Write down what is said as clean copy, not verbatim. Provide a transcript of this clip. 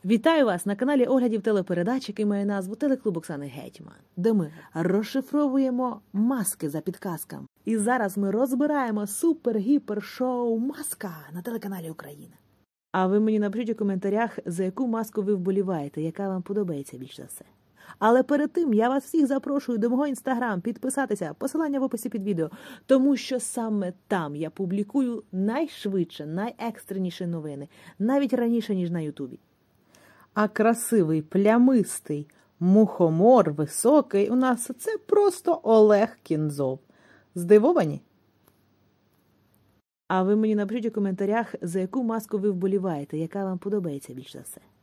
Вітаю вас на каналі оглядів телепередач, який має назву «Телеклуб Оксани Гетьман», де ми розшифровуємо маски за підказками. І зараз ми розбираємо супер-гіпер-шоу «Маска» на телеканалі Україна. А ви мені напишіть у коментарях, за яку маску ви вболіваєте, яка вам подобається більш за все. Але перед тим я вас всіх запрошую до мого інстаграм підписатися, посилання в описі під відео, тому що саме там я публікую найшвидше, найекстреніші новини, навіть раніше, ніж на ютубі. А красивий, плямистий, мухомор високий у нас – це просто Олег Кінзов. Здивовані? А ви мені напишіть у коментарях, за яку маску ви вболіваєте, яка вам подобається більш за все.